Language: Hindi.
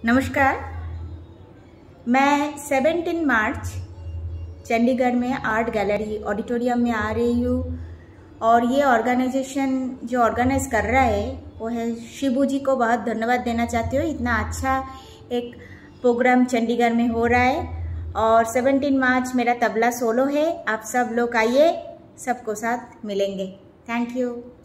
नमस्कार। मैं 17 मार्च चंडीगढ़ में आर्ट गैलरी ऑडिटोरियम में आ रही हूँ और ये ऑर्गेनाइजेशन जो ऑर्गेनाइज कर रहा है वो है शिबू जी को बहुत धन्यवाद देना चाहती हूँ। इतना अच्छा एक प्रोग्राम चंडीगढ़ में हो रहा है और 17 मार्च मेरा तबला सोलो है। आप सब लोग आइए, सबको साथ मिलेंगे। Thank you.